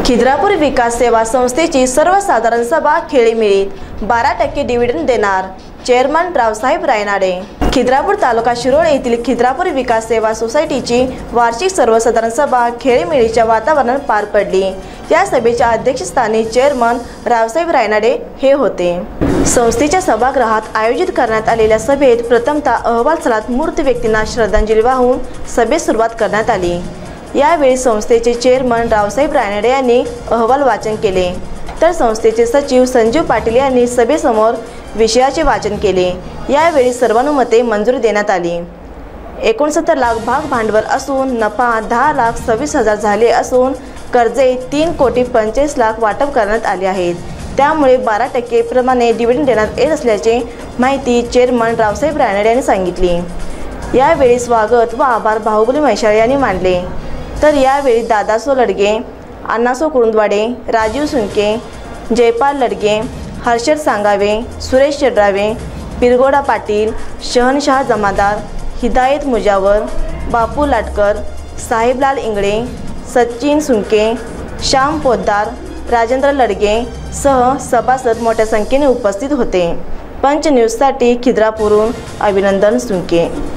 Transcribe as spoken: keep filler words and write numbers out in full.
खिद्रापूर विकास सेवा संस्थेची सर्वसाधारण सभा खेळीमेळीत बारा टक्के डिव्हिडंड देणार, चेअरमन रावसाहेब रायनाडे। खिद्रापूर तालुका शिरोळ येथील खिद्रापूर विकास सेवा सोसायटीची वार्षिक सर्वसाधारण सभा खेळीमेळीच्या वातावरणात पार पडली। या सभेच्या अध्यक्षस्थानी चेअरमन रावसाहेब रायनाडे हे होते। संस्थेच्या सभागृहात आयोजित करण्यात आलेल्या सभेत प्रथमतः अहवाल सलात मूर्त व्यक्तींना श्रद्धांजली वाहून सभेस सुरुवात करण्यात आली। यावेळी संस्थेचे चेअरमन रावसाहेब रायनाडे यांनी अहवाल वाचन केले, तर संस्थेचे सचिव संजीव पाटील यांनी सभेसमोर विषयाचे वाचन केले। यावेळी सर्वानुमते मंजुरी देण्यात आली। एकोणसत्तर लाख भाग भांडवल असून नफा दहा लाख सव्वीस हजार झाले असून कर्जे तीन कोटी पंचेचाळीस लाख वाटप करण्यात आले आहेत। त्यामुळे बारा टक्के प्रमाणे डिव्हिडंड देण्यात येत असल्याची माहिती चेअरमन रावसाहेब रायनाडे यांनी सांगितली। यावेळी स्वागत व आभार बाहुबली म्हैसाळ यांनी मानले, तर यावेळी दादासो लडगे, अण्णासो कुरुंदवाडे, राजीव सुनके, जयपाल लडगे, हर्षद सांगावे, सुरेश चड्रावे, पिरगोडा पाटील, शहनशाह जमादार, हिदायत मुजावर, बापू लाटकर, साहेबलाल इंगळे, सचिन सुनके, श्याम पोद्दार, राजेंद्र लडगे सह सभासद मोठ्या संख्येने उपस्थित होते। पंच न्यूजसाठी खिद्रापूरहून अभिनंदन सुनके।